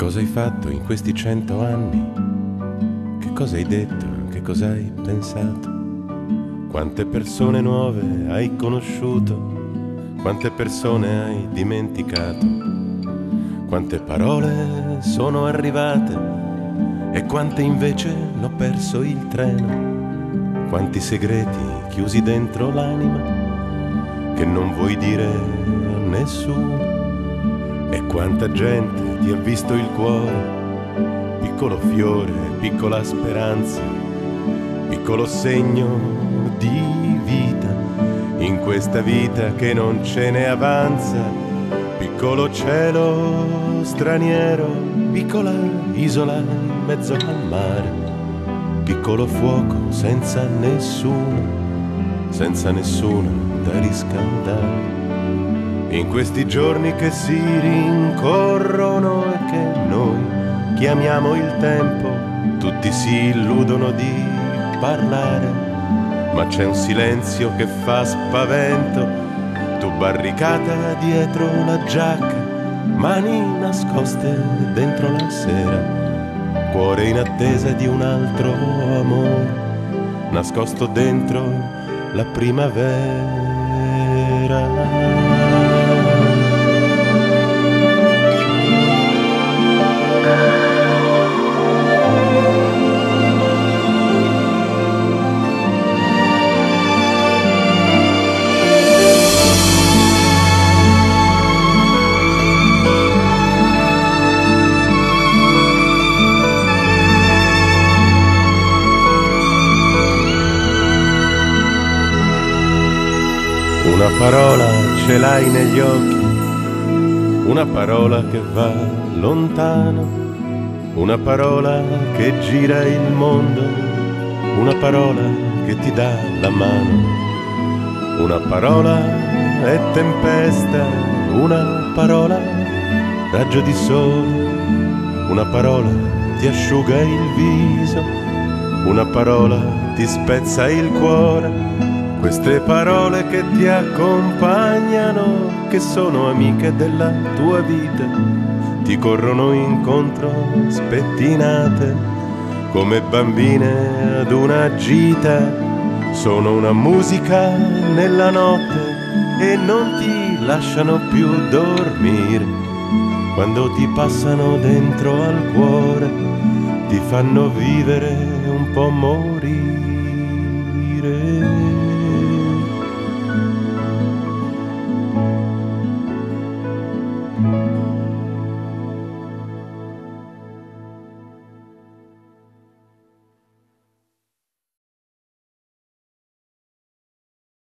Cosa hai fatto in questi 100 anni? Che cosa hai detto? Che cosa hai pensato? Quante persone nuove hai conosciuto? Quante persone hai dimenticato? Quante parole sono arrivate e quante invece l'ho perso il treno? Quanti segreti chiusi dentro l'anima che non vuoi dire a nessuno? E quanta gente ti ha visto il cuore, piccolo fiore, piccola speranza, piccolo segno di vita, in questa vita che non ce ne avanza, piccolo cielo straniero, piccola isola in mezzo al mare, piccolo fuoco senza nessuno da riscaldare. In questi giorni che si rincorrono e che noi chiamiamo il tempo, tutti si illudono di parlare, ma c'è un silenzio che fa spavento. Tu barricata dietro la giacca, mani nascoste dentro la sera, cuore in attesa di un altro amore, nascosto dentro la primavera. Una parola ce l'hai negli occhi, una parola che va lontano, una parola che gira il mondo, una parola che ti dà la mano, una parola è tempesta, una parola raggio di sole, una parola ti asciuga il viso, una parola ti spezza il cuore. Queste parole che ti accompagnano, che sono amiche della tua vita, ti corrono incontro spettinate, come bambine ad una gita. Sono una musica nella notte e non ti lasciano più dormire. Quando ti passano dentro al cuore, ti fanno vivere un po' morire.